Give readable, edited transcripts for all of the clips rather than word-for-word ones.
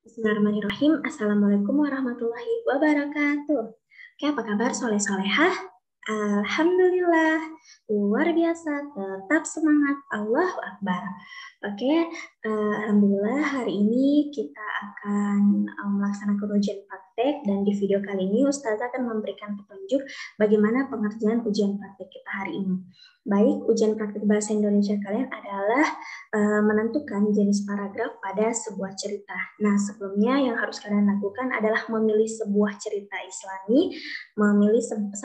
Bismillahirrahmanirrahim. Assalamualaikum warahmatullahi wabarakatuh. Oke, apa kabar soleh-solehah? Alhamdulillah, luar biasa, tetap semangat, Allahu Akbar. Oke, Alhamdulillah hari ini kita akan melaksanakan ujian praktek dan di video kali ini Ustazah akan memberikan petunjuk bagaimana pengerjaan ujian praktek kita hari ini. Baik, ujian praktek bahasa Indonesia kalian adalah menentukan jenis paragraf pada sebuah cerita. Nah, sebelumnya yang harus kalian lakukan adalah memilih sebuah cerita Islami, memilih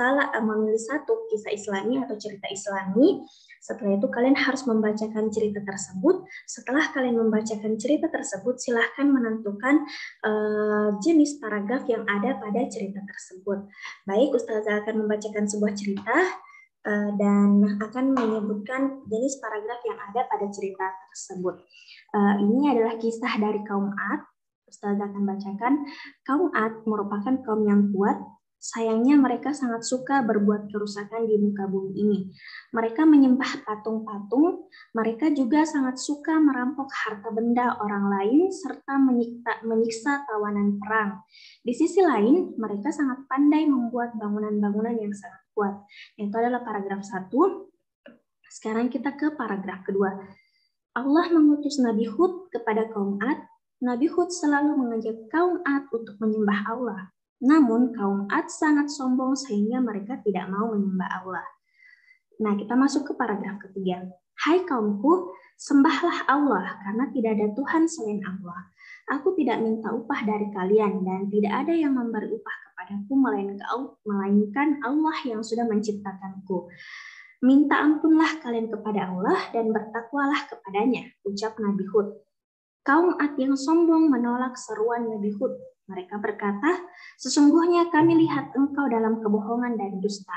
satu kisah Islami atau cerita Islami. Setelah itu kalian harus membacakan cerita tersebut. Setelah kalian membacakan cerita tersebut, silahkan menentukan jenis paragraf yang ada pada cerita tersebut. Baik, Ustazah akan membacakan sebuah cerita dan akan menyebutkan jenis paragraf yang ada pada cerita tersebut. Ini adalah kisah dari kaum Ad. Ustazah akan bacakan. Kaum Ad merupakan kaum yang kuat. Sayangnya mereka sangat suka berbuat kerusakan di muka bumi ini. Mereka menyembah patung-patung. Mereka juga sangat suka merampok harta benda orang lain serta menyiksa tawanan perang. Di sisi lain, mereka sangat pandai membuat bangunan-bangunan yang sangat kuat. Itu adalah paragraf 1. Sekarang kita ke paragraf kedua. Allah mengutus Nabi Hud kepada kaum Ad. Nabi Hud selalu mengajak kaum Ad untuk menyembah Allah. Namun kaum Ad sangat sombong sehingga mereka tidak mau menyembah Allah. Nah, kita masuk ke paragraf ketiga. Hai kaumku, sembahlah Allah karena tidak ada Tuhan selain Allah. Aku tidak minta upah dari kalian dan tidak ada yang memberi upah kepadaku melainkan Allah yang sudah menciptakanku. Minta ampunlah kalian kepada Allah dan bertakwalah kepadanya, ucap Nabi Hud. Kaum Ad yang sombong menolak seruan Nabi Hud. Mereka berkata, sesungguhnya kami lihat engkau dalam kebohongan dan dusta.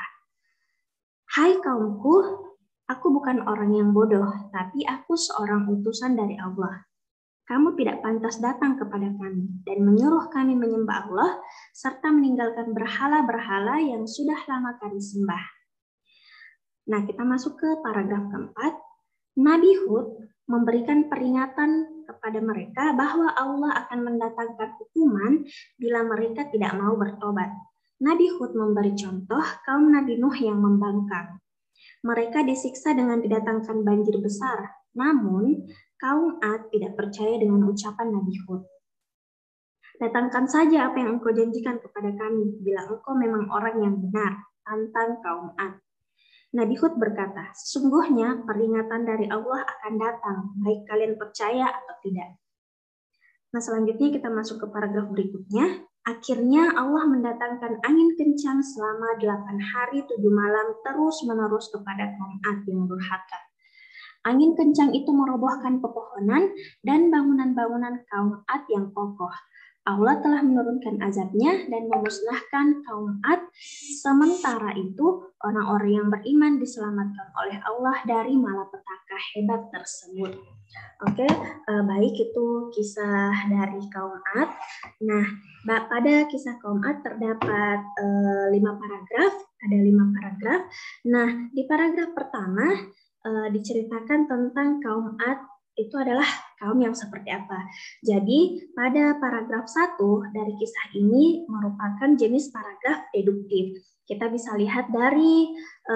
Hai kaumku, aku bukan orang yang bodoh, tapi aku seorang utusan dari Allah. Kamu tidak pantas datang kepada kami dan menyuruh kami menyembah Allah serta meninggalkan berhala-berhala yang sudah lama kami sembah. Nah, kita masuk ke paragraf keempat. Nabi Hud memberikan peringatan kepada mereka bahwa Allah akan mendatangkan hukuman bila mereka tidak mau bertobat. Nabi Hud memberi contoh kaum Nabi Nuh yang membangkang. Mereka disiksa dengan didatangkan banjir besar, namun kaum Ad tidak percaya dengan ucapan Nabi Hud. Datangkan saja apa yang engkau janjikan kepada kami, bila engkau memang orang yang benar, tantang kaum Ad. Nabi Hud berkata, sesungguhnya peringatan dari Allah akan datang, baik kalian percaya atau tidak. Nah, selanjutnya kita masuk ke paragraf berikutnya. Akhirnya Allah mendatangkan angin kencang selama 8 hari 7 malam terus-menerus kepada kaum Ad yang durhaka. Angin kencang itu merobohkan pepohonan dan bangunan-bangunan kaum Ad yang kokoh. Allah telah menurunkan azabnya dan memusnahkan kaum Ad. Sementara itu, orang-orang yang beriman diselamatkan oleh Allah dari malapetaka hebat tersebut. Oke, baik itu kisah dari kaum Ad. Nah, pada kisah kaum Ad terdapat 5 paragraf, ada 5 paragraf. Nah, di paragraf pertama diceritakan tentang kaum Ad itu adalah kaum yang seperti apa. Jadi pada paragraf 1 dari kisah ini merupakan jenis paragraf deduktif. Kita bisa lihat dari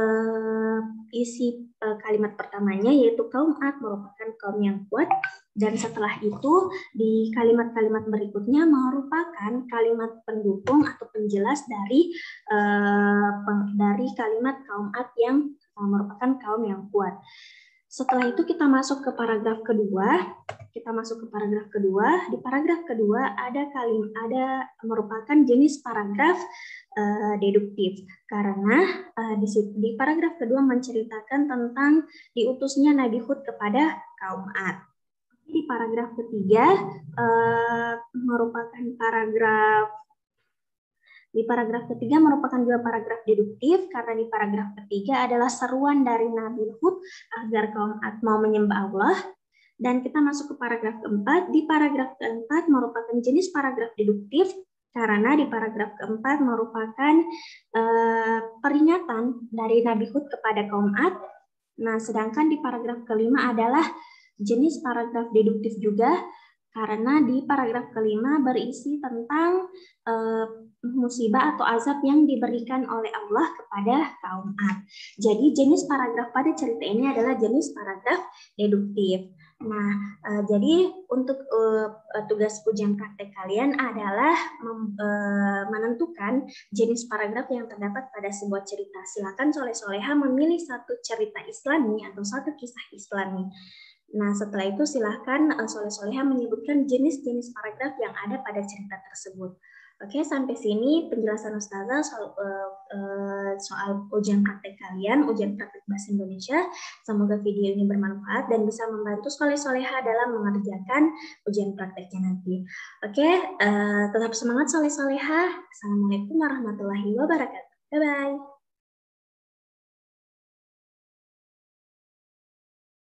isi kalimat pertamanya yaitu kaum Ad merupakan kaum yang kuat, dan setelah itu di kalimat-kalimat berikutnya merupakan kalimat pendukung atau penjelas dari kalimat kaum Ad yang merupakan kaum yang kuat. Setelah itu kita masuk ke paragraf kedua. Di paragraf kedua ada merupakan jenis paragraf deduktif karena di paragraf kedua menceritakan tentang diutusnya Nabi Hud kepada kaum Ad. Di paragraf ketiga merupakan juga paragraf deduktif karena di paragraf ketiga adalah seruan dari Nabi Hud agar kaum Ad mau menyembah Allah. Dan kita masuk ke paragraf keempat. Di paragraf keempat merupakan jenis paragraf deduktif karena di paragraf keempat merupakan peringatan dari Nabi Hud kepada kaum Ad. Nah, sedangkan di paragraf kelima adalah jenis paragraf deduktif juga karena di paragraf kelima berisi tentang musibah atau azab yang diberikan oleh Allah kepada kaum Ad. Jadi jenis paragraf pada cerita ini adalah jenis paragraf deduktif. Nah, jadi untuk tugas ujian praktek kalian adalah menentukan jenis paragraf yang terdapat pada sebuah cerita. Silakan soleh-soleha memilih satu cerita Islami atau satu kisah Islami. Nah, setelah itu silakan soleh-soleha menyebutkan jenis-jenis paragraf yang ada pada cerita tersebut. Oke, sampai sini penjelasan Ustazah soal ujian praktek kalian, ujian praktek bahasa Indonesia. Semoga video ini bermanfaat dan bisa membantu soleh-soleha dalam mengerjakan ujian prakteknya nanti. Oke, tetap semangat soleh-soleha. Assalamualaikum warahmatullahi wabarakatuh. Bye-bye.